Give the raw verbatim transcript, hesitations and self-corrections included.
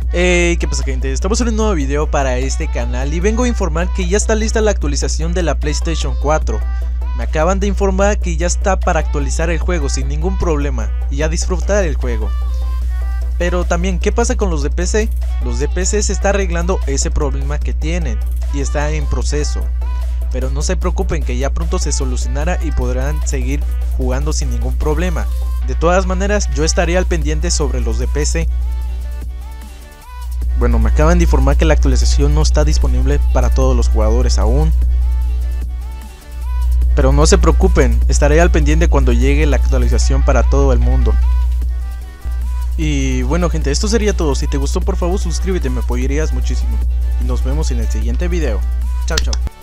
Hey, ¿qué pasa, gente? Estamos en un nuevo video para este canal y vengo a informar que ya está lista la actualización de la PlayStation cuatro. Me acaban de informar que ya está para actualizar el juego sin ningún problema y a disfrutar el juego. Pero también, ¿qué pasa con los de P C? Los de P C se está arreglando ese problema que tienen y está en proceso. Pero no se preocupen, que ya pronto se solucionará y podrán seguir jugando sin ningún problema. De todas maneras, yo estaré al pendiente sobre los de P C. Bueno, me acaban de informar que la actualización no está disponible para todos los jugadores aún. Pero no se preocupen, estaré al pendiente cuando llegue la actualización para todo el mundo. Y bueno, gente, esto sería todo. Si te gustó, por favor suscríbete, me apoyarías muchísimo. Y nos vemos en el siguiente video. Chao, chao.